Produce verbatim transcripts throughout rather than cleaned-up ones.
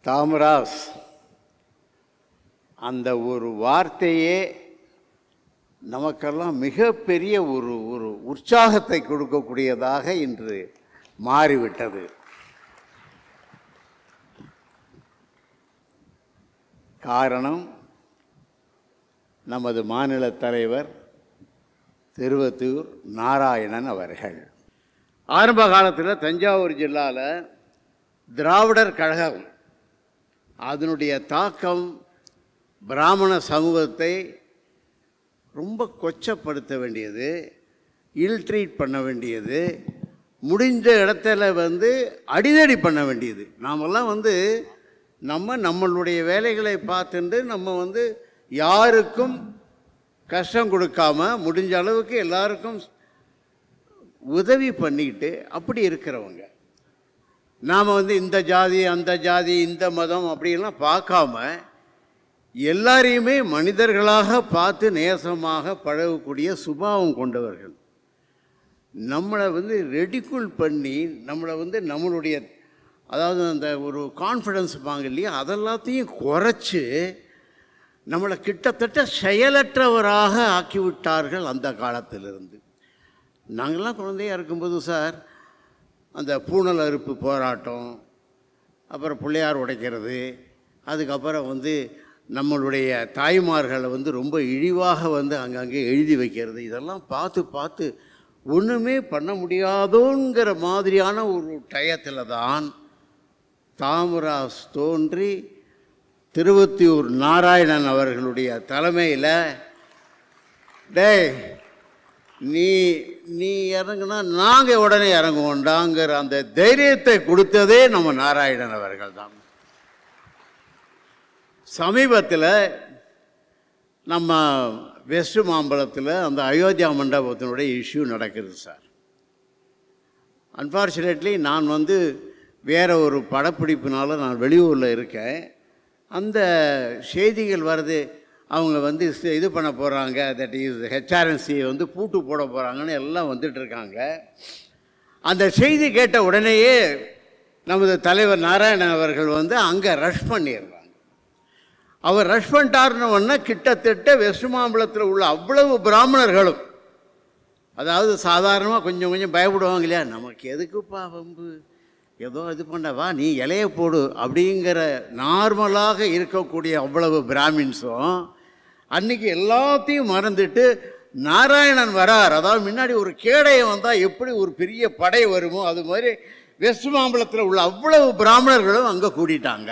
தாமராஸ் அந்த ஒரு வார்த்தையே நமக்கெல்லாம் மிகப்பெரிய ஒரு ஒரு உற்சாகத்தை கொடுக்கக்கூடியதாக இன்று மாறிவிட்டது. காரணம், நமது மாநில தலைவர் திருவொத்தியூர் நாராயணன் அவர்கள். ஆரம்ப காலத்தில் தஞ்சாவூர் ஜில்லாவில் திராவிடர் கழகம் அதனுடைய தாக்கம் பிராமண சமூகத்தை ரொம்ப கொச்சப்படுத்த வேண்டியது, இல்ட்ரீட் பண்ண வேண்டியது, முடிஞ்ச இடத்துல வந்து அடிதடி பண்ண வேண்டியது. நாமெல்லாம் வந்து நம்ம நம்மளுடைய வேலைகளை பார்த்துட்டு நம்ம வந்து யாருக்கும் கஷ்டம் கொடுக்காம முடிஞ்ச அளவுக்கு எல்லாருக்கும் உதவி பண்ணிக்கிட்டு அப்படி இருக்கிறவங்க. நாம் வந்து இந்த ஜாதி அந்த ஜாதி இந்த மதம் அப்படிலாம் பார்க்காம எல்லாரையுமே மனிதர்களாக பார்த்து நேசமாக பழகக்கூடிய சுபாவம் கொண்டவர்கள். நம்மளை வந்து ரெடிகுல் பண்ணி நம்மளை வந்து நம்மளுடைய அதாவது அந்த ஒரு கான்ஃபிடன்ஸ் வாங்க இல்லையா, அதெல்லாத்தையும் குறைச்சி நம்மளை கிட்டத்தட்ட செயலற்றவராக ஆக்கிவிட்டார்கள் அந்த காலத்திலிருந்து. நாங்கள்லாம் குழந்தையாக இருக்கும்போது சார் அந்த பூணல் அறுப்பு போராட்டம், அப்புறம் பிள்ளையார் உடைக்கிறது, அதுக்கப்புறம் வந்து நம்மளுடைய தாய்மார்களை வந்து ரொம்ப இழிவாக வந்து அங்கங்கே எழுதி வைக்கிறது, இதெல்லாம் பார்த்து பார்த்து ஒன்றுமே பண்ண முடியாதோங்கிற மாதிரியான ஒரு டயத்தில் தான் தாமராஸ் தோன்றி திருவொத்தியூர் நாராயணன் அவர்களுடைய தலைமையில் டேய் நீ நீ இறங்குனா நாங்கள் உடனே இறங்குவோண்டாங்கிற அந்த தைரியத்தை கொடுத்ததே நம்ம நாராயணன் அவர்கள் தான். சமீபத்தில் நம்ம வெஸ்ட் மாம்பலத்தில் அந்த அயோத்தியா மண்டபத்தினுடைய இஷ்யூ நடக்குது சார். அன்ஃபார்ச்சுனேட்லி நான் வந்து வேறு ஒரு படப்பிடிப்புனால நான் வெளியூரில் இருக்கேன். அந்த செய்திகள் வருது, அவங்க வந்து இது பண்ண போகிறாங்க, தட் இஸ் ஹெச்ஆர்என்சி வந்து பூட்டு போட போகிறாங்கன்னு எல்லாம் வந்துட்டுருக்காங்க. அந்த செய்தி கேட்ட உடனேயே நமது தலைவர் நாராயணன் அவர்கள் வந்து அங்கே ரஷ் பண்ணிடுறாங்க. அவர் ரஷ் பண்ணிட்டாருன்னு கிட்டத்தட்ட வெஸ்ட் மாம்பலத்தில் உள்ள அவ்வளவு பிராமணர்களும், அதாவது சாதாரணமாக கொஞ்சம் கொஞ்சம் பயப்படுவாங்க இல்லையா, நமக்கு எதுக்குப்பா வம்பு, ஏதோ இது பண்ணவா நீ இலையை போடு அப்படிங்கிற நார்மலாக இருக்கக்கூடிய அவ்வளவு பிராமின்ஸும் அன்றைக்கி எல்லாத்தையும் மறந்துட்டு நாராயணன் வரார், அதாவது முன்னாடி ஒரு கேடையை வந்தால் எப்படி ஒரு பெரிய படை வருமோ அது மாதிரி வெஸ்ட் மாம்பலத்தில் உள்ள அவ்வளவு பிராமணர்களும் அங்கே கூட்டிட்டாங்க.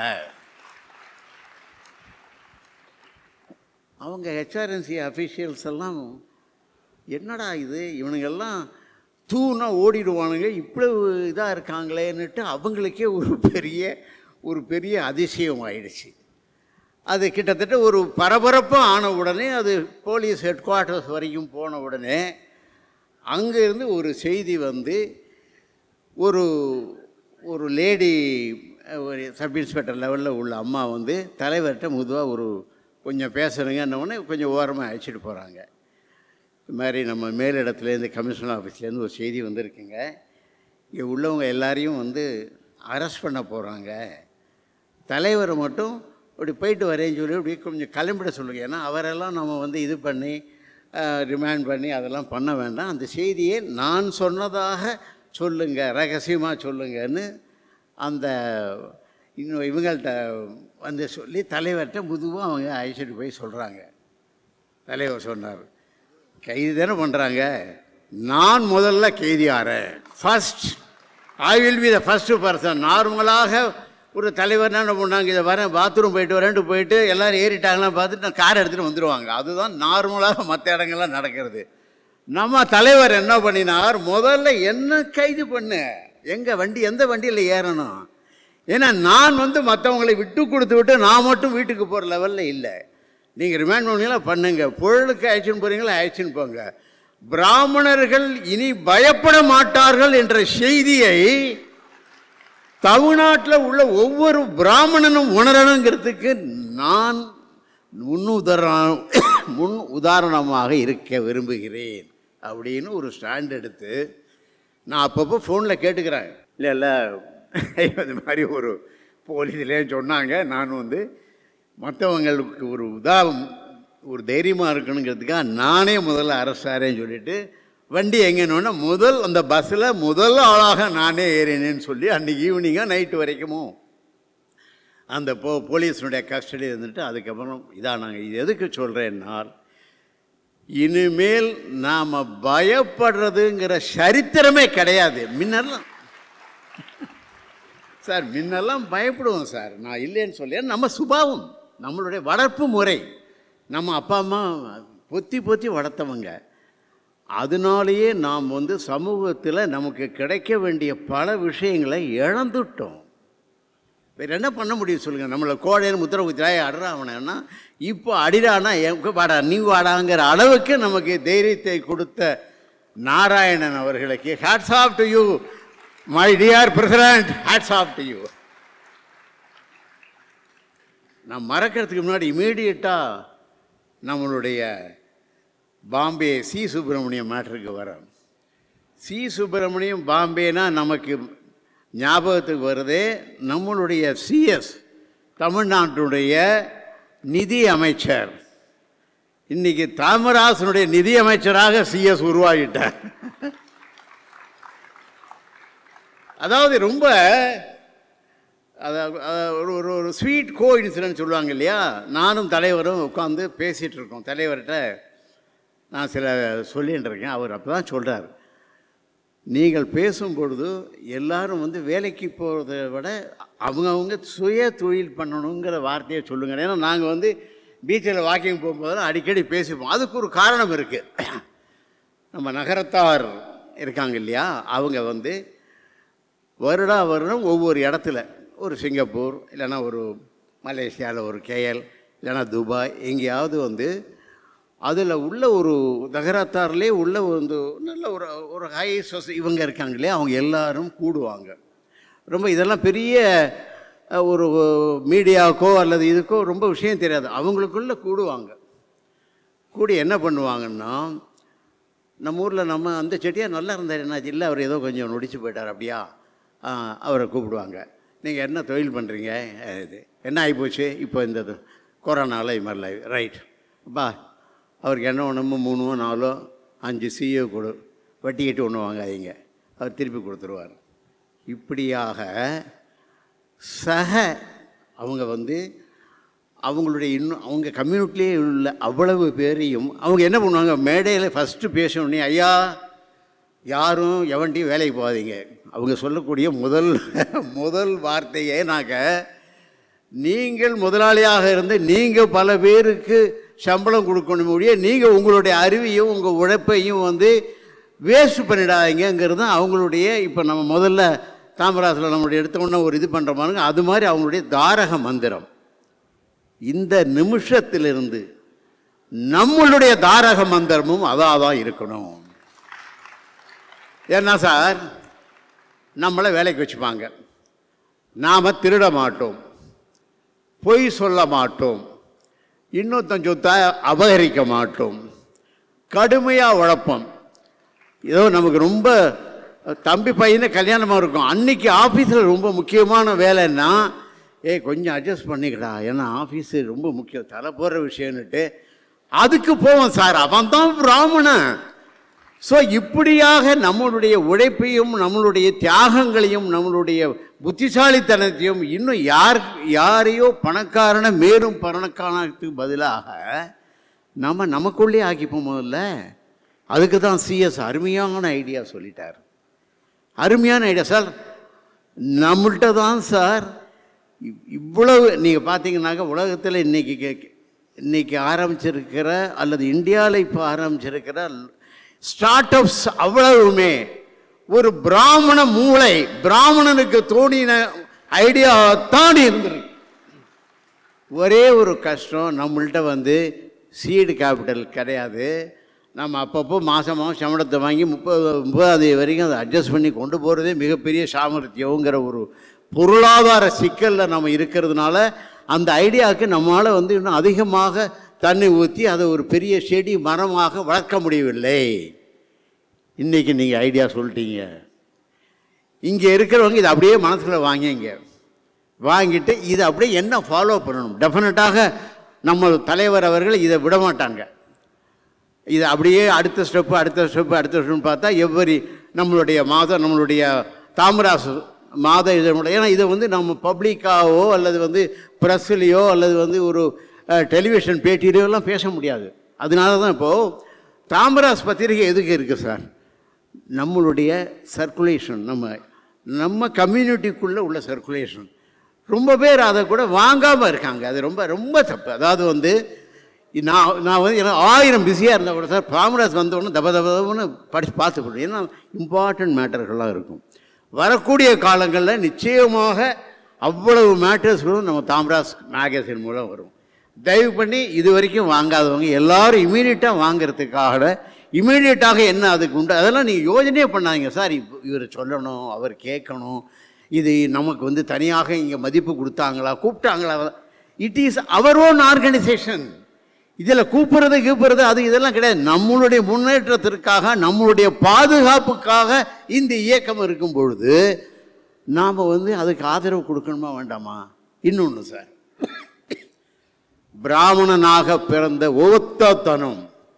அவங்க ஹெச்ஆர்என்சி அஃபிஷியல்ஸ் எல்லாம் என்னடா இது, இவனுங்கெல்லாம் தூணா ஓடிடுவானுங்க, இவ்வளவு இதாக இருக்காங்களேன்னுட்டு அவங்களுக்கே ஒரு பெரிய ஒரு பெரிய அதிசயம் ஆயிடுச்சு. அது கிட்டத்தட்ட ஒரு பரபரப்பாக ஆன உடனே அது போலீஸ் ஹெட் குவார்ட்டர்ஸ் வரைக்கும் போன உடனே அங்கேருந்து ஒரு செய்தி வந்து ஒரு ஒரு லேடி ஒரு சப் இன்ஸ்பெக்டர் லெவலில் உள்ள அம்மா வந்து தலைவர்கிட்ட முதுவாக ஒரு கொஞ்சம் பேசுகிறேங்கன்னொடனே கொஞ்சம் ஓரமாக அழைச்சிட்டு போகிறாங்க. இது மாதிரி நம்ம மேலிடத்துலேருந்து கமிஷனர் ஆஃபீஸ்லேருந்து ஒரு செய்தி வந்திருக்குங்க, இங்கே உள்ளவங்க எல்லாரையும் வந்து அரெஸ்ட் பண்ண போகிறாங்க, தலைவரை மட்டும் அப்படி போயிட்டு வரேன்னு சொல்லி அப்படி கொஞ்சம் கிளம்பிட சொல்லுங்கள், ஏன்னா அவரெல்லாம் நம்ம வந்து இது பண்ணி ரிமாண்ட் பண்ணி அதெல்லாம் பண்ண வேண்டாம், அந்த செய்தியை நான் சொன்னதாக சொல்லுங்கள், ரகசியமாக சொல்லுங்கன்னு அந்த இன்னும் இவங்கள்ட்ட வந்து சொல்லி தலைவர்கிட்ட முதுவாக அவங்க அழைச்சிட்டு போய் சொல்கிறாங்க. தலைவர் சொன்னார், கைது தானே பண்ணுறாங்க, நான் முதல்ல கைதியாரேன், first I will be the first person. நார்மலாக ஒரு தலைவர் என்ன பண்ணாங்க, இதை வரேன் பாத்ரூம் போயிட்டு வரேன்ட்டு போயிட்டு எல்லோரும் ஏறிட்டாங்களாம் பார்த்துட்டு நான் கார் எடுத்துகிட்டு வந்துடுவாங்க, அதுதான் நார்மலாக மற்ற இடங்கள்லாம் நடக்கிறது. நம்ம தலைவர் என்ன பண்ணினார், முதல்ல என்ன கைது பண்ணு, எங்கள் வண்டி எந்த வண்டியில் ஏறணும், ஏன்னா நான் வந்து மற்றவங்களை விட்டு கொடுத்து விட்டு நான் மட்டும் வீட்டுக்கு போகிற லெவலில் இல்லை, நீங்கள் ரிமாண்ட் பண்ணீங்களா பண்ணுங்க, பொருளுக்கு ஆக்ஷன் போகிறீங்களா ஆக்ஷன் போங்க, பிராமணர்கள் இனி பயப்பட மாட்டார்கள் என்ற செய்தியை தமிழ்நாட்டில் உள்ள ஒவ்வொரு பிராமணனும் உணரணுங்கிறதுக்கு நான் முன் உதாரணம் முன் உதாரணமாக இருக்க விரும்புகிறேன் அப்படின்னு ஒரு ஸ்டாண்ட் எடுத்து நான் அப்பப்போ ஃபோனில் கேட்டுக்கிறேன். இல்லை இல்லை இது மாதிரி ஒரு போலீஸ்லேயே சொன்னாங்க. நான் வந்து மற்றவங்களுக்கு ஒரு உதாரணம் ஒரு தைரியமாக இருக்கணுங்கிறதுக்காக நானே முதல்ல அரசாரேன்னு சொல்லிவிட்டு வண்டி எங்கேன்னா முதல் அந்த பஸ்ஸில் முதல் ஆளாக நானே ஏறினேன்னு சொல்லி அன்றைக்கி ஈவினிங்காக நைட்டு வரைக்குமோ அந்த போ போலீஸினுடைய கஸ்டடி இருந்துட்டு அதுக்கப்புறம் இதான் நாங்கள் இது எதுக்கு சொல்கிறேன்னால் இனிமேல் நாம் பயப்படுறதுங்கிற சரித்திரமே கிடையாது. முன்னெல்லாம் சார் முன்னெல்லாம் பயப்படுவோம் சார், நான் இல்லைன்னு சொல்ல, நம்ம சுபாவம் நம்மளுடைய வளர்ப்பு முறை, நம்ம அப்பா அம்மா பொத்தி பொத்தி வளர்த்தவங்க. அதனாலேயே நாம் வந்து சமூகத்தில் நமக்கு கிடைக்க வேண்டிய பல விஷயங்களை இழந்துட்டோம். வேறு என்ன பண்ண முடியும் சொல்லுங்கள்? நம்மளை கோழைன்னு முத்திர குத்திராய அடுறாவனா இப்போ அடிடானா எங்க வாடா நீ வாடாங்கிற அளவுக்கு நமக்கு தைரியத்தை கொடுத்த நாராயணன் அவர்களுக்கு hats off to you my dear president, hats off to you. நான் மறக்கிறதுக்கு முன்னாடி இமீடியட்டாக நம்மளுடைய பாம்பே சி சுப்பிரமணியம் மேட்டருக்கு வரோம். சி சுப்பிரமணியம் பாம்பேனா நமக்கு ஞாபகத்துக்கு வருதே நம்மளுடைய சிஎஸ் தமிழ்நாட்டுடைய நிதி அமைச்சர். இன்றைக்கி தாமராசனுடைய நிதி அமைச்சராக சிஎஸ் உருவாகிட்டார். அதாவது ரொம்ப அதாவது ஒரு ஒரு ஒரு ஸ்வீட் கோ இன்சிடென்ட் சொல்லுவாங்க இல்லையா. நானும் தலைவரும் உட்காந்து பேசிகிட்டு இருக்கோம். தலைவர்கிட்ட நான் சில சொல்லிகிட்டு இருக்கேன். அவர் அப்போ தான் சொல்கிறார், நீங்கள் பேசும்பொழுது எல்லாரும் வந்து வேலைக்கு போகிறத விட அவங்கவுங்க சுய தொழில் பண்ணணுங்கிற வார்த்தையை சொல்லுங்கள். ஏன்னா நாங்கள் வந்து பீச்சில் வாக்கிங் போகும்போதெல்லாம் அடிக்கடி பேசிப்போம். அதுக்கு ஒரு காரணம் இருக்குது. நம்ம நகரத்தார் இருக்காங்க இல்லையா, அவங்க வந்து வருடா வருடம் ஒவ்வொரு இடத்துல ஒரு சிங்கப்பூர் இல்லைன்னா ஒரு மலேசியாவில் ஒரு கேஎல் இல்லைன்னா துபாய் எங்கேயாவது வந்து அதில் உள்ள ஒரு நகரத்தார்லேயே உள்ள வந்து நல்ல ஒரு ஒரு ஹை சொசை இவங்க இருக்காங்க இல்லையா, அவங்க எல்லோரும் கூடுவாங்க. ரொம்ப இதெல்லாம் பெரிய ஒரு மீடியாவுக்கோ அல்லது இதுக்கோ ரொம்ப விஷயம் தெரியாது. அவங்களுக்குள்ளே கூடுவாங்க. கூடி என்ன பண்ணுவாங்கன்னா, நம்ம ஊரில் நம்ம அந்த செட்டியாக நல்லா இருந்தார் என்னாச்சு, இல்லை அவர் ஏதோ கொஞ்சம் நொடிச்சு போயிட்டார் அப்படியா, அவரை கூப்பிடுவாங்க. நீங்கள் என்ன தொழில் பண்ணுறீங்க, இது என்ன ஆகிப்போச்சு இப்போ இந்த கொரோனாவில் இது மாதிரி ரைட் அப்பா அவருக்கு என்ன ஒன்றுமோ மூணோ நாலோ அஞ்சு சிஓ கொடு, வட்டி கட்டி ஒன்று வாங்காதீங்க, அவர் திருப்பி கொடுத்துருவார். இப்படியாக சக அவங்க வந்து அவங்களுடைய இன்னும் அவங்க கம்யூனிட்டிலே உள்ள அவ்வளவு பேரையும் அவங்க என்ன பண்ணுவாங்க, மேடையில் ஃபஸ்ட்டு பேசணுன்னே ஐயா யாரும் எவன்ட்டையும் வேலைக்கு போகாதீங்க. அவங்க சொல்லக்கூடிய முதல் முதல் வார்த்தையே நாங்கள் நீங்கள் முதலாளியாக இருந்து நீங்கள் பல பேருக்கு சம்பளம் கொடுக்கணும் முடிய நீங்கள் உங்களுடைய அறிவையும் உங்கள் உழைப்பையும் வந்து வேஸ்ட் பண்ணிடாதீங்கிறது தான் அவங்களுடைய. இப்போ நம்ம முதல்ல தாமராசில் நம்மளுடைய எடுத்தோன்னா ஒரு இது பண்ணுற மாதிரி அது மாதிரி அவங்களுடைய தாரக மந்திரம். இந்த நிமிஷத்திலிருந்து நம்மளுடைய தாரக மந்திரமும் அதாக தான் இருக்கணும். ஏன்னா சார் நம்மளை வேலைக்கு வச்சுப்பாங்க, நாம் திருட மாட்டோம், பொய் சொல்ல மாட்டோம், இன்னொருத்தன் சொத்தை அபகரிக்க மாட்டோம், கடுமையாக உழைப்போம். ஏதோ நமக்கு ரொம்ப தம்பி பையனை கல்யாணமாக இருக்கும், அன்றைக்கி ஆஃபீஸில் ரொம்ப முக்கியமான வேலைன்னா ஏ கொஞ்சம் அட்ஜஸ்ட் பண்ணிக்கடா ஏன்னா ஆஃபீஸு ரொம்ப முக்கியம் தலை போடுற விஷயம்னுட்டு அதுக்கு போவோம் சார். அவன் தான் பிராமணன். ஸோ இப்படியாக நம்மளுடைய உழைப்பையும் நம்மளுடைய தியாகங்களையும் நம்மளுடைய புத்திசாலித்தனத்தையும் இன்னும் யார் யாரையோ பணக்காரனை மேலும் பணக்காரத்துக்கு பதிலாக நம்ம நமக்குள்ளே ஆக்கிப்போம் முதல்ல. அதுக்கு தான் சிஎஸ் அருமையான ஐடியா சொல்லிட்டார். அருமையான ஐடியா சார். நம்மள்கிட்ட தான் சார் இவ்வளவு நீங்கள் பார்த்தீங்கன்னாக்க உலகத்தில் இன்றைக்கி இன்றைக்கி ஆரம்பிச்சிருக்கிற அல்லது இந்தியாவில் இப்போ ஆரம்பிச்சிருக்கிற ஸ்டார்ட் அப்ஸ் அவ்வளவுமே ஒரு பிராமண மூளை, பிராமணனுக்கு தோணின ஐடியா தான் இருந்திருக்கு. ஒரே ஒரு கஷ்டம், நம்மள்கிட்ட வந்து சீடு கேபிட்டல் கிடையாது. நம்ம அப்பப்போ மாதம் மாதம் சம்பளத்தை வாங்கி முப்பது முப்பதாம் தேதி வரைக்கும் அதை அட்ஜஸ்ட் பண்ணி கொண்டு போகிறதே மிகப்பெரிய சாமர்த்தியங்கிற ஒரு பொருளாதார சிக்கலில் நம்ம இருக்கிறதுனால அந்த ஐடியாவுக்கு நம்மளால் வந்து இன்னும் அதிகமாக தண்ணி ஊற்றி அதை ஒரு பெரிய செடி மரமாக வளர்க்க முடியவில்லை. இன்றைக்கி நீங்கள் ஐடியா சொல்லிட்டீங்க. இங்கே இருக்கிறவங்க இதை அப்படியே மனசில் வாங்கிங்க, வாங்கிட்டு இதை அப்படியே என்ன ஃபாலோ பண்ணணும். டெஃபினட்டாக நம்ம தலைவர் அவர்கள் இதை விட மாட்டாங்க. இது அப்படியே அடுத்த ஸ்டெப்பு அடுத்த ஸ்டெப்பு அடுத்த ஸ்டெப்புன்னு பார்த்தா எவ்வரி நம்மளுடைய மாதம் நம்மளுடைய தாமராஸ் மாத இதனுடைய, ஏன்னா இதை வந்து நம்ம பப்ளிக்காவோ அல்லது வந்து ப்ரெஸ்லேயோ அல்லது வந்து ஒரு டெலிவிஷன் பேட்டியிலையோ எல்லாம் பேச முடியாது. அதனால தான் இப்போது தாமராஸ் பத்திரிகை எதுக்கு இருக்குது சார்? நம்மளுடைய சர்க்குலேஷன், நம்ம நம்ம கம்யூனிட்டிக்குள்ளே உள்ள சர்க்குலேஷன். ரொம்ப பேர் அதை கூட வாங்காமல் இருக்காங்க. அது ரொம்ப ரொம்ப தப்பு. அதாவது வந்து நான் நான் வந்து ஏன்னா ஆயிரம் பிஸியாக இருந்தால் கூட சார் தாமராஸ் வந்தோடனே தப தபன்னு படித்து பார்த்து போடுவேன். ஏன்னா இம்பார்ட்டண்ட் மேட்டர்கள்லாம் இருக்கும். வரக்கூடிய காலங்களில் நிச்சயமாக அவ்வளவு மேட்டர்ஸ்களும் நம்ம தாமராஸ் மேகசின் மூலம் வரும். தயவு பண்ணி இது வரைக்கும் வாங்காதவங்க எல்லோரும் இமீடியட்டாக வாங்கிறதுக்காக இமீடியட்டாக என்ன அதுக்கு உண்டு அதெல்லாம் நீங்கள் யோஜனையே பண்ணாதீங்க சார். இவர் சொல்லணும், அவர் கேட்கணும், இது நமக்கு வந்து தனியாக இங்கே மதிப்பு கொடுத்தாங்களா கூப்பிட்டாங்களா. It is our own organisation. இதில் கூப்பிட்றது கூப்பிட்றது அது இதெல்லாம் கிடையாது. நம்மளுடைய முன்னேற்றத்திற்காக நம்மளுடைய பாதுகாப்புக்காக இந்த இயக்கம் இருக்கும் பொழுது நாம் வந்து அதுக்கு ஆதரவு கொடுக்கணுமா வேண்டாமா? இன்னொன்று சார், பிராமணனாக பிறந்த ஒவ்வொருத்தனும்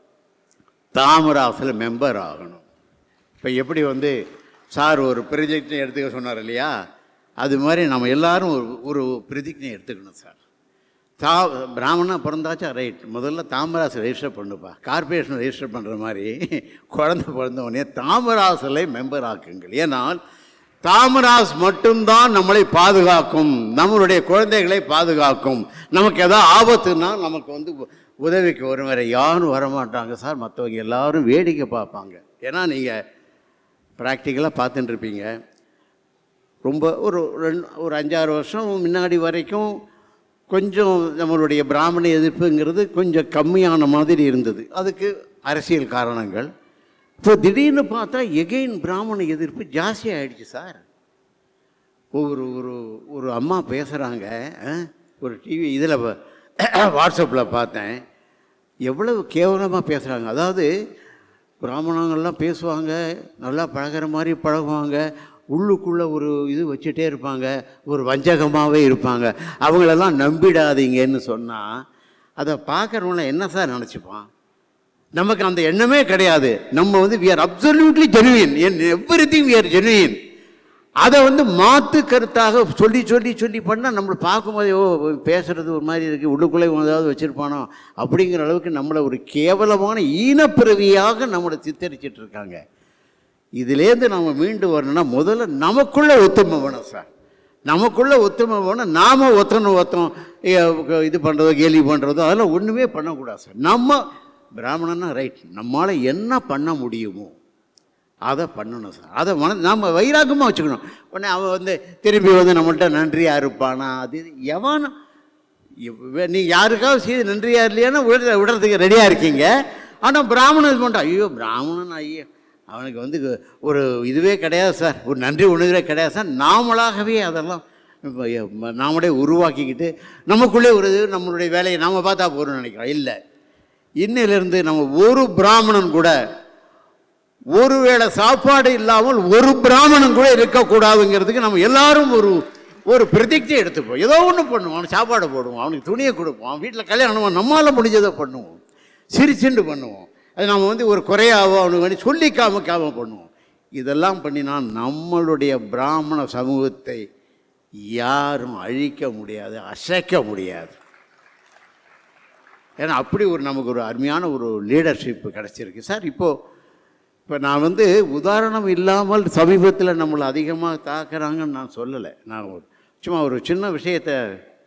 தாமராசில் மெம்பர் ஆகணும். இப்போ எப்படி வந்து சார் ஒரு பிரதிஜை எடுத்துக்க சொன்னார் இல்லையா, அது மாதிரி நம்ம எல்லோரும் ஒரு ஒரு பிரதிஜை எடுத்துக்கணும் சார். தா பிராமணா பிறந்தாச்சா ரைட், முதல்ல தாமராசை ரெஜிஸ்டர் பண்ணுப்பா. கார்பரேஷன் ரெஜிஸ்டர் பண்ணுற மாதிரி குழந்தை பிறந்தவொடனே தாமராசில் மெம்பர் ஆக்குங்கள். ஏன்னால் தாமராஸ் மட்டும்தான் நம்மளை பாதுகாக்கும், நம்மளுடைய குழந்தைகளை பாதுகாக்கும். நமக்கு எதாவது ஆபத்துன்னா நமக்கு வந்து உதவிக்கு வரும். வேறு யாரும் வரமாட்டாங்க சார். மற்றவங்க எல்லோரும் வேடிக்கை பார்ப்பாங்க. ஏன்னா நீங்கள் ப்ராக்டிக்கலாக பார்த்துட்டுருப்பீங்க. ரொம்ப ஒரு ரெண்டு ஒரு அஞ்சாறு வருஷம் முன்னாடி வரைக்கும் கொஞ்சம் நம்மளுடைய பிராமண எதிர்ப்புங்கிறது கொஞ்சம் கம்மியான மாதிரி இருந்தது. அதுக்கு அரசியல் காரணங்கள். இப்போ திடீர்னு பார்த்தா எகெயின் பிராமண எதிர்ப்பு ஜாஸ்தியாக ஆகிடுச்சு சார். ஒரு ஒரு ஒரு அம்மா பேசுகிறாங்க, ஒரு டிவி இதில் வாட்ஸ்அப்பில் பார்த்தேன், எவ்வளவு கேவலமாக பேசுகிறாங்க. அதாவது பிராமணங்கள்லாம் பேசுவாங்க, நல்லா பழகிற மாதிரி பழகுவாங்க, உள்ளுக்குள்ளே ஒரு இது வச்சுட்டே இருப்பாங்க, ஒரு வஞ்சகமாகவே இருப்பாங்க. அவங்களெல்லாம் நம்பிடாதீங்கன்னு சொன்னால் அதை பார்க்குறவங்கள என்ன சார் நினச்சிப்பான்? நமக்கு அந்த எண்ணமே கிடையாது. நம்ம வந்து we are absolutely genuine, and everything we are genuine. அதை வந்து மாற்று கருத்தாக சொல்லி சொல்லி சொல்லி பண்ணால் நம்மளை பார்க்கும்போதே ஓ பேசுகிறது ஒரு மாதிரி இருக்குது, உள்ளுக்குள்ளே ஏதாவது வச்சுருப்பானோ அப்படிங்கிற அளவுக்கு நம்மளை ஒரு கேவலமான ஈனப்பிறவியாக நம்மளை சித்தரிச்சிட்டு இருக்காங்க. இதுலேருந்து நம்ம மீண்டு வரணும்னா முதல்ல நமக்குள்ளே ஒத்துமை வேணும் சார். நமக்குள்ளே ஒத்துமை வேணும். நாம் ஒத்தனை ஒத்தம் இது பண்ணுறதோ கேலி பண்ணுறதோ அதெல்லாம் ஒன்றுமே பண்ணக்கூடாது சார். நம்ம பிராமணன்னா ரைட், நம்மளால் என்ன பண்ண முடியுமோ அதை பண்ணணும் சார். அதை மன நம்ம வைராகமாக வச்சுக்கணும். உடனே அவன் வந்து திரும்பி வந்து நம்மள்கிட்ட நன்றியாக இருப்பானா, அது எவனா நீ யாருக்காவது செய்து நன்றியாக இல்லையானா விட விடுறதுக்கு ரெடியாக இருக்கீங்க. ஆனால் பிராமணன் இது பண்ணுறான், ஐயோ பிராமணன் ஐயோ அவனுக்கு வந்து ஒரு இதுவே கிடையாது சார், ஒரு நன்றி உணர்வே கிடையாது சார். நாமளாகவே அதெல்லாம் நாமளே உருவாக்கிக்கிட்டு நமக்குள்ளே ஒரு இது நம்மளுடைய வேலையை நாம் பார்த்தா போகிறோம்னு நினைக்கிறோம். இல்லை, இன்னிலிருந்து நம்ம ஒரு பிராமணன் கூட ஒருவேளை சாப்பாடு இல்லாமல் ஒரு பிராமணன் கூட இருக்கக்கூடாதுங்கிறதுக்கு நம்ம எல்லாரும் ஒரு ஒரு பிரதிஜை எடுத்துப்போம். ஏதோ ஒன்று பண்ணுவோம், அவனுக்கு சாப்பாடு போடுவோம், அவனுக்கு துணியை கொடுப்போம், அவன் வீட்டில் கல்யாணம் நம்மளால் முடிஞ்சதை பண்ணுவோம், சிரிச்சுண்டு பண்ணுவோம். அது நம்ம வந்து ஒரு குறையாவோ அவனுக்கு வேண்டி சொல்லி காமிக்காம பண்ணுவோம். இதெல்லாம் பண்ணினா நம்மளுடைய பிராமண சமூகத்தை யாரும் அழிக்க முடியாது, அசைக்க முடியாது. ஏன்னா அப்படி ஒரு நமக்கு ஒரு அருமையான ஒரு லீடர்ஷிப் கிடச்சிருக்கு சார். இப்போது இப்போ நான் வந்து உதாரணம் இல்லாமல் சமீபத்தில் நம்மளை அதிகமாக தாக்குறாங்கன்னு நான் சொல்லலை. நான் ஒரு சும்மா ஒரு சின்ன விஷயத்தை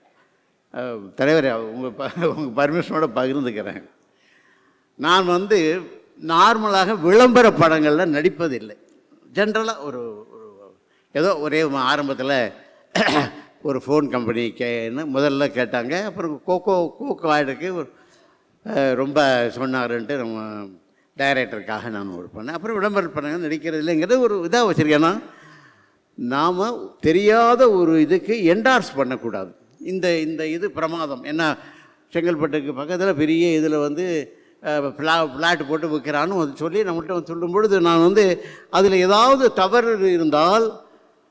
தலைவரை உங்கள் ப உங்கள் பர்மிஷனோட பகிர்ந்துக்கிறேன். நான் வந்து நார்மலாக விளம்பர படங்களில் நடிப்பதில்லை. ஜென்ரலாக ஒரு ஏதோ ஒரே ஆரம்பத்தில் ஒரு ஃபோன் கம்பெனி கேன்னு முதல்ல கேட்டாங்க. அப்புறம் கோகோ கோகோ ஆயிடுக்கு ஒரு ரொம்ப சொன்னாருன்ட்டு நம்ம டைரக்டருக்காக நான் ஒரு பண்ணேன். அப்புறம் விளம்பரம் பண்ணாங்க நடிக்கிறது இல்லைங்கிறது ஒரு இதாக வச்சுருக்கேன்னா, நாம் தெரியாத ஒரு இதுக்கு என்டார்ஸ் பண்ணக்கூடாது. இந்த இந்த இது பிரமாதம். ஏன்னா செங்கல்பட்டுக்கு பக்கத்தில் பெரிய இதில் வந்து ஃப்ளா ஃப்ளாட் போட்டு விற்கிறான்னு சொல்லி நம்மள்கிட்ட சொல்லும் பொழுது நான் வந்து அதில் ஏதாவது தவறு இருந்தால்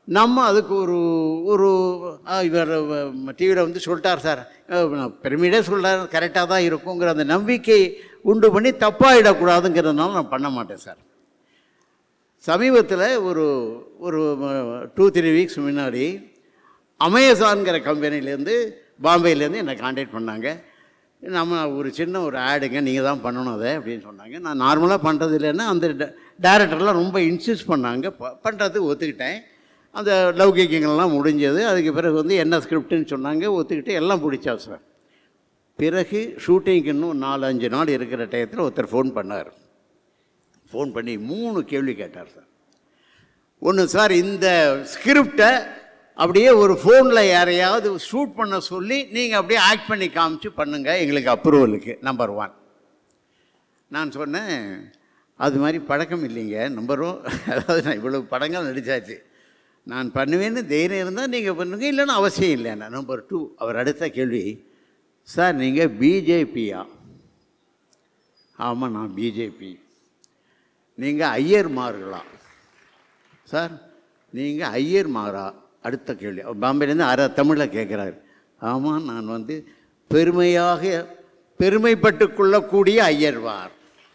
நம்ம அதுக்கு ஒரு ஒரு இவர் டிவியில் வந்து சொல்லிட்டார் சார், பெருமையிலே சொல்கிறார், கரெக்டாக தான் இருக்குங்கிற அந்த நம்பிக்கை உண்டு பண்ணி தப்பாகிடக்கூடாதுங்கிறதுனால நான் பண்ண மாட்டேன் சார். சமீபத்தில் ஒரு ஒரு டூ த்ரீ வீக்ஸ் முன்னாடி அமேசான்கிற கம்பெனிலேருந்து பாம்பேலேருந்து என்னை கான்டாக்ட் பண்ணாங்க. நம்ம ஒரு சின்ன ஒரு ஆடுங்க, நீங்கள் தான் பண்ணணும் அதை அப்படின்னு சொன்னாங்க. நான் நார்மலாக பண்ணுறது இல்லைன்னா அந்த டைரக்டர்லாம் ரொம்ப இன்சிஸ்ட் பண்ணாங்க. ப பண்ணுறதுக்கு ஒத்துக்கிட்டேன். அந்த லௌகிக்கங்கள்லாம் முடிஞ்சது. அதுக்கு பிறகு வந்து என்ன ஸ்கிரிப்டுன்னு சொன்னாங்க, ஒத்துக்கிட்டு எல்லாம் பிடிச்சா சார். பிறகு ஷூட்டிங்க்கு இன்னும் நாலு அஞ்சு நாள் இருக்கிற டயத்தில் ஒருத்தர் ஃபோன் பண்ணார். ஃபோன் பண்ணி மூணு கேள்வி கேட்டார் சார். ஒன்று, சார் இந்த ஸ்கிரிப்டை அப்படியே ஒரு ஃபோனில் யாரையாவது ஷூட் பண்ண சொல்லி நீங்கள் அப்படியே ஆக்ட் பண்ணி காமிச்சு பண்ணுங்கள் எங்களுக்கு அப்ரூவலுக்கு, நம்பர் ஒன். நான் சொன்னேன், அது மாதிரி பழக்கம் இல்லைங்க, நம்பர் ஒன். அதாவது நான் இவ்வளோ படங்கள் நடித்தாச்சு, நான் பண்ணுவேன்னு தைரியம் இருந்தால் நீங்கள் பண்ணுங்க, இல்லைன்னா அவசியம் இல்லைண்ணா. நம்பர் டூ, அவர் அடுத்த கேள்வி, சார் நீங்கள் பிஜேபியா? ஆமாம் நான் பிஜேபி. நீங்கள் ஐயர்மார்களா? சார் நீங்கள் ஐயர்மாரா? அடுத்த கேள்வி, பாம்பேலேருந்து அரை தமிழில் கேட்குறாரு. ஆமாம் நான் வந்து பெருமையாக பெருமைப்பட்டு கொள்ளக்கூடிய ஐயர்வார்.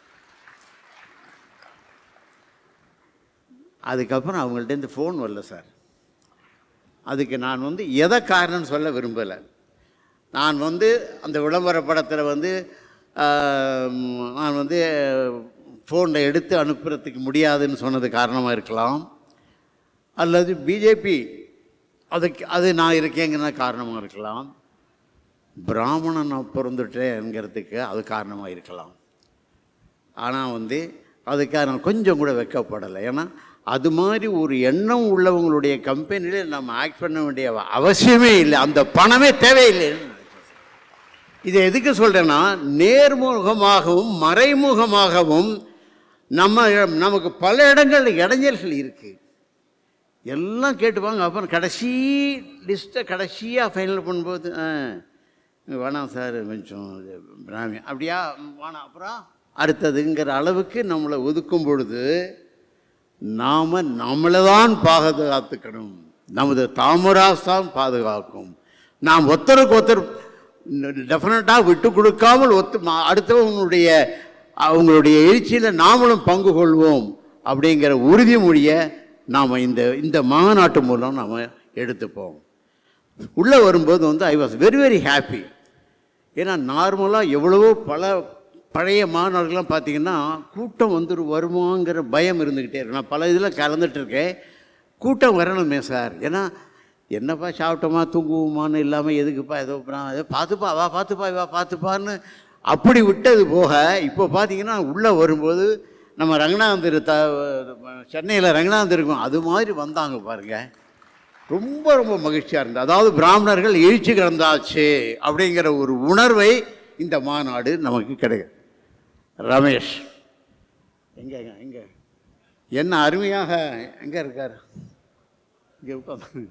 அதுக்கப்புறம் அவங்கள்ட்டேருந்து ஃபோன் வரல சார். அதுக்கு நான் வந்து எதை காரணம்னு சொல்ல விரும்பலை. நான் வந்து அந்த விளம்பர படத்தில் வந்து நான் வந்து ஃபோனில் எடுத்து அனுப்புறதுக்கு முடியாதுன்னு சொன்னது காரணமாக இருக்கலாம், அல்லது பிஜேபி அதுக்கு அது நான் இருக்கேங்கிற காரணமாக இருக்கலாம், பிராமணன் நான் பிறந்துட்டேங்கிறதுக்கு அது காரணமாக இருக்கலாம். ஆனால் வந்து அதுக்காக நான் கொஞ்சம் கூட வெட்கப்படலை. ஏன்னா அது மாதிரி ஒரு எண்ணம் உள்ளவங்களுடைய கம்பெனியில் நம்ம ஆக்ட் பண்ண வேண்டிய அவசியமே இல்லை, அந்த பணமே தேவையில்லைன்னு. இதை எதுக்கு சொல்கிறேன்னா, நேர்முகமாகவும் மறைமுகமாகவும் நம்ம நமக்கு பல இடங்களில் இடைஞ்சல்கள் இருக்குது. எல்லாம் கேட்டுப்பாங்க. அப்புறம் கடைசி லிஸ்ட்டை கடைசியாக ஃபைனல் பண்ணும்போது வேணாம் சார் கொஞ்சம் பிராமின் அப்படியா வேணாம் அப்புறம் அடுத்ததுங்கிற அளவுக்கு நம்மளை ஒதுக்கும் பொழுது நாம் நம்மளை தான் பாதுகாத்துக்கணும். நமது தாமராஸ் தான் பாதுகாக்கும். நாம் ஒருத்தருக்கு ஒருத்தர் டெஃபினட்டாக விட்டு கொடுக்காமல் ஒத்து அடுத்தவங்களுடைய அவங்களுடைய எழுச்சியில் நாமளும் பங்கு கொள்வோம் அப்படிங்கிற உறுதிமொழியை நாம் இந்த இந்த மாநாட்டு மூலம் நாம் எடுத்துப்போம். உள்ளே வரும்போது வந்து I was very very happy. ஏன்னா நார்மலாக எவ்வளவோ பல பழைய மாநாடுகள்லாம் பார்த்திங்கன்னா கூட்டம் வந்து வருமாங்கிற பயம் இருந்துக்கிட்டே இருக்கு. நான் பல இதில் கலந்துட்டுருக்கேன். கூட்டம் வரணுமே சார், ஏன்னா என்னப்பா சாப்பிட்டோமா தூங்குவோமான்னு இல்லாமல் எதுக்குப்பா ஏதோ ஏதோ பார்த்துப்பா வா பார்த்துப்பா வா பார்த்துப்பான்னு அப்படி விட்டது போக, இப்போ பார்த்திங்கன்னா உள்ளே வரும்போது நம்ம ரங்கநாதர் த சென்னையில் ரங்கநாதர் இருக்கும், அது மாதிரி வந்தாங்க பாருங்கள். ரொம்ப ரொம்ப மகிழ்ச்சியாக இருந்தது. அதாவது பிராமணர்கள் எழுச்சி கிடந்தாச்சு அப்படிங்கிற ஒரு உணர்வை இந்த மாநாடு நமக்கு கிடைக்கும். ரமேஷ் எங்கே எங்கே என்ன அருமையாக எங்கே இருக்கார், இங்கே உட்காந்து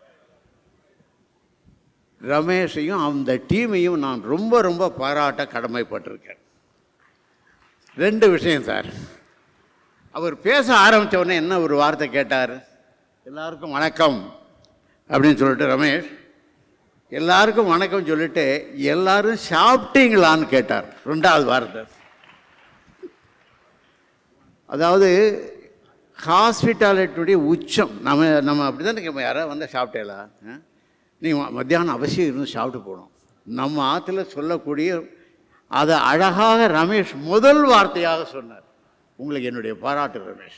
ரமேஷையும் அந்த டீமையும் நான் ரொம்ப ரொம்ப பாராட்ட கடமைப்பட்டிருக்கேன். ரெண்டு விஷயம் சார். அவர் பேச ஆரம்பித்த உடனே என்ன ஒரு வார்த்தை கேட்டார், எல்லாருக்கும் வணக்கம் அப்படின்னு சொல்லிட்டு ரமேஷ் எல்லாருக்கும் வணக்கம் சொல்லிட்டு எல்லாரும் சாப்பிட்டீங்களான்னு கேட்டார். ரெண்டாவது வார்த்தை, அதாவது ஹாஸ்பிட்டாலிட்டியுடைய உச்சம். நம்ம நம்ம அப்படி தான் நம்ம யாராவது வந்து சாப்பிட்டேலா, நீ மத்தியானம் அவசியம் இருந்து சாப்பிட்டு போகணும். நம்ம ஆற்றுல சொல்லக்கூடிய அதை அழகாக ரமேஷ் முதல் வார்த்தையாக சொன்னார். உங்களுக்கு என்னுடைய பாராட்டு ரமேஷ்.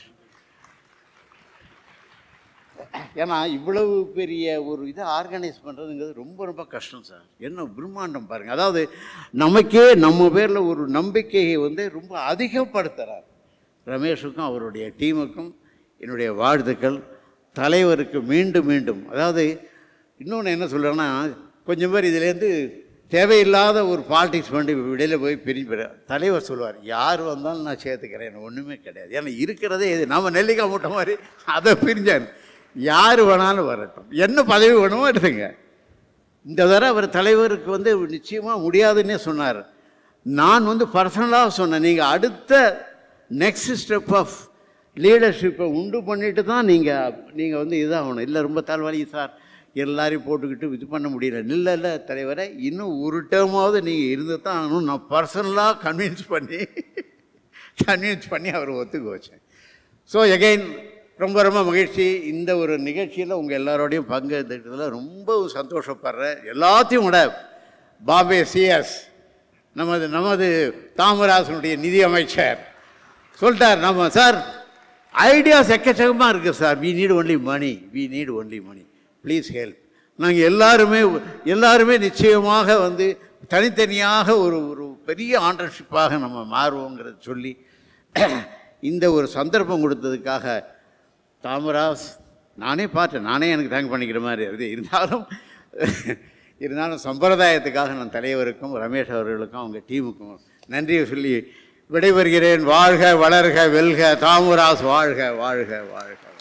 ஏன்னா இவ்வளவு பெரிய ஒரு இதை ஆர்கனைஸ் பண்ணுறதுங்கிறது ரொம்ப ரொம்ப கஷ்டம் சார். என்ன பிரம்மாண்டம் பாருங்கள். அதாவது நமக்கே நம்ம பேரில் ஒரு நம்பிக்கையை வந்து ரொம்ப அதிகப்படுத்துகிறார். ரமேஷுக்கும் அவருடைய டீமுக்கும் என்னுடைய வாழ்த்துக்கள். தலைவருக்கு மீண்டும் மீண்டும், அதாவது இன்னொன்று என்ன சொல்கிறேன்னா, கொஞ்சம் பேர் இதுலேருந்து தேவையில்லாத ஒரு பாலிடிக்ஸ் பண்ணி வெளியில் போய் பிரிஞ்சு தலைவர் சொல்லுவார், யார் வந்தாலும் நான் சேர்த்துக்கிறேன், எனக்கு ஒன்றுமே கிடையாது. ஏன்னா இருக்கிறதே இது நம்ம நெல்லிக்காய் மூட்டை மாதிரி அதை பிரிஞ்சார். யார் வேணாலும் வரட்டும், என்ன பதவி வேணுமோ எடுத்துங்க. இந்த தடவை அவர் தலைவருக்கு வந்து நிச்சயமாக முடியாதுன்னே சொன்னார். நான் வந்து பர்சனலாக சொன்னேன், நீங்கள் அடுத்த நெக்ஸ்ட் ஸ்டெப் ஆஃப் லீடர்ஷிப்பை உண்டு பண்ணிட்டு தான் நீங்கள் நீங்கள் வந்து இதாகணும். இல்லை ரொம்ப தாழ்வாளி சார் எல்லாரையும் போட்டுக்கிட்டு இது பண்ண முடியல. இல்லை இல்லை தலைவரை, இன்னும் ஒரு டேர்மாவது நீங்கள் இருந்து தான் ஆகணும். நான் பர்சனலாக கன்வின்ஸ் பண்ணி கன்வின்ஸ் பண்ணி அவர் ஒத்துக்க வச்சேன். ஸோ எகெயின் ரொம்ப ரொம்ப மகிழ்ச்சி. இந்த ஒரு நிகழ்ச்சியில் உங்கள் எல்லாரோடையும் பங்கு எடுத்துக்கிறதுல ரொம்ப சந்தோஷப்படுறேன். எல்லாத்தையும் விட பாம்பே சிஎஸ் நமது நமது தாமராசனுடைய நிதி அமைச்சர் சொல்லிட்டார், நம்ம சார் ஐடியாஸ் எக்கச்சக்கமாக இருக்குது sir, we need only money, we need only money, please help. நாங்கள் எல்லாருமே எல்லாருமே நிச்சயமாக வந்து தனித்தனியாக ஒரு ஒரு பெரிய ஆண்டர்ஷிப்பாக நம்ம மாறுவோங்கிறத சொல்லி இந்த ஒரு சந்தர்ப்பம் கொடுத்ததுக்காக தாமராஸ் நானே பார்த்தேன், நானே எனக்கு தேங்க் பண்ணிக்கிற மாதிரி அது இருந்தாலும் இருந்தாலும் சம்பிரதாயத்துக்காக நான் தலைவருக்கும் ரமேஷ் அவர்களுக்கும் அவங்க டீமுக்கும் நன்றியை சொல்லி விடைபெறுகிறேன். வாழ்க வளர்க வெல்க தாமராஸ், வாழ்க வாழ்க வாழ்க.